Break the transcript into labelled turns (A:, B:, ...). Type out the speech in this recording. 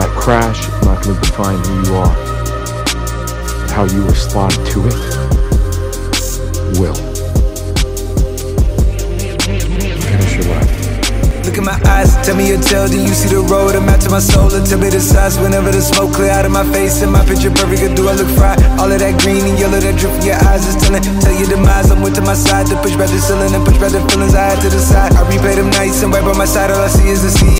A: That crash is not going to define who you are. But how you respond to it will. Finish your life.
B: Look in my eyes, tell me your tale, do you see the road? I'm out to my soul, and tell me the size. Whenever the smoke clear out of my face and my picture perfect, or do I look fried? All of that green and yellow that drip from your eyes is telling. Tell your demise, I'm with to my side, to push back the ceiling and push back the feelings I had to the side. I replay them nights and right by my side, all I see is the sea.